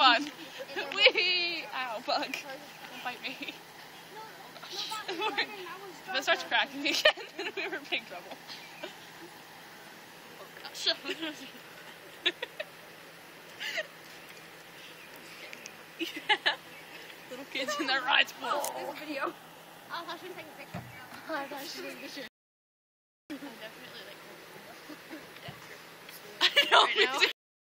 fun. Whee! Ow, bug. Don't bite me. If it starts cracking again, then we were in big trouble. Oh gosh. Yeah. Little kids in their rides. Oh, there's a video. I thought she was taking a picture. I thought she was taking a picture.